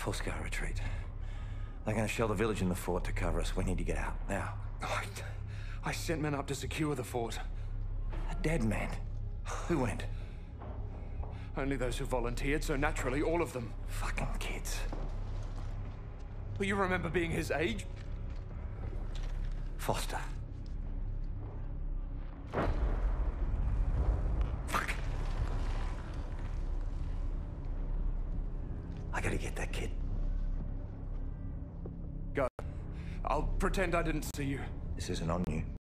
Full-scale retreat. They're going to shell the village and the fort to cover us. We need to get out, now. I sent men up to secure the fort. A dead man? Who went? Only those who volunteered, so naturally, all of them. Fucking kids. But you remember being his age? Foster. Fuck. I gotta get that kid. Go. I'll pretend I didn't see you. This isn't on you.